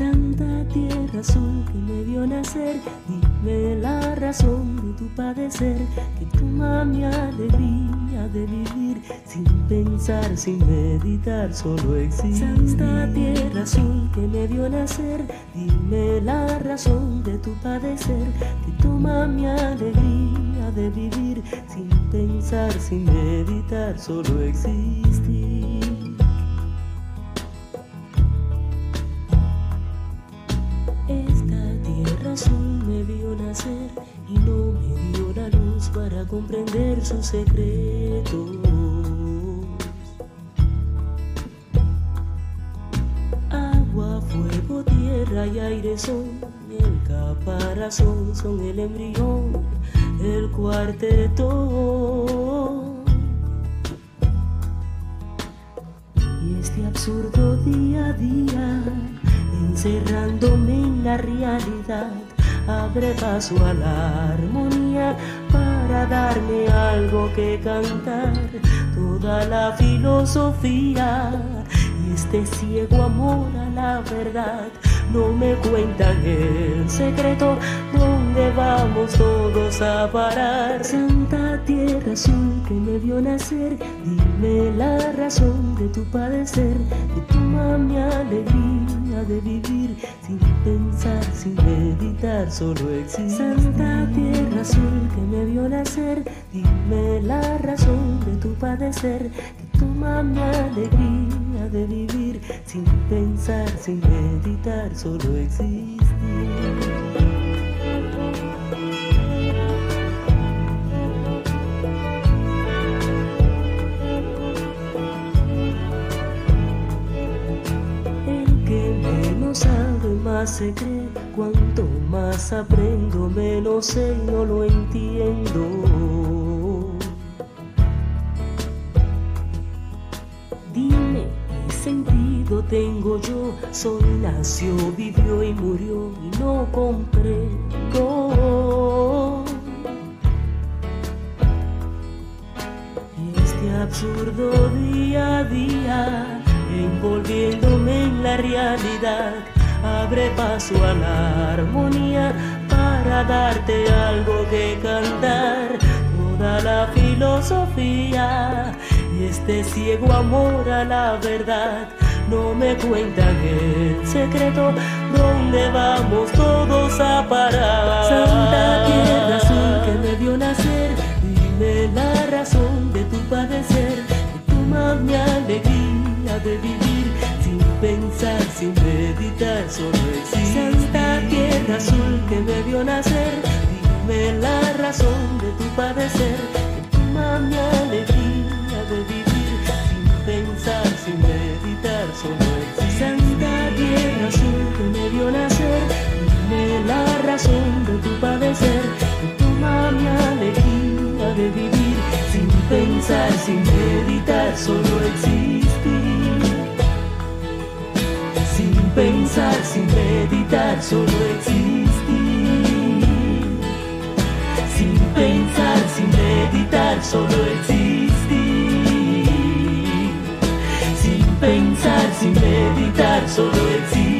Santa tierra azul que me vio nacer, dime la razón de tu padecer, que toma mi alegría de vivir, sin pensar, sin meditar, solo existir. Santa tierra azul que me vio nacer, dime la razón de tu padecer, que toma mi alegría de vivir, sin pensar, sin meditar, solo existir. Azul me vio nacer y no me dio la luz para comprender sus secretos. Agua, fuego, tierra y aire son el caparazón, son el embrión, el cuarteto. Y este absurdo día a día, encerrándome en la realidad, abre paso a la armonía para darme algo que cantar. Toda la filosofía y este ciego amor a la verdad no me cuentan el secreto, ¿dónde vamos todos a parar? Santa tierra azul que me vio nacer, dime la razón de tu padecer, que toma mi alegría de vivir, sin pensar, sin meditar, solo existir. Santa tierra azul que me vio nacer, dime la razón de tu padecer, que toma mi alegría de vivir, sin pensar, sin meditar, solo existir. Sabe más se cree, cuanto más aprendo menos sé y no lo entiendo. Dime qué sentido tengo yo, soy nació, vivió y murió y no comprendo. Y este absurdo día a día, envolviéndome en la realidad, abre paso a la armonía para darte algo que cantar. Toda la filosofía y este ciego amor a la verdad no me cuentan el secreto, ¿dónde vamos todos a parar? Santa tierra azul que me vio nacer, dime la razón de tu padecer, que toma mi alegría de vivir, sin pensar, sin meditar, solo existir. Santa tierra azul que me vio nacer, dime la razón de tu padecer, que toma mi alegría de vivir, sin pensar, sin meditar, solo existir. Santa tierra azul que me vio nacer, dime la razón de tu padecer, que toma mi alegría de vivir, sin pensar, sin meditar, solo existir. Sin pensar, sin meditar, solo existir. Sin pensar, sin meditar, solo existir. Sin pensar, sin meditar, solo existir.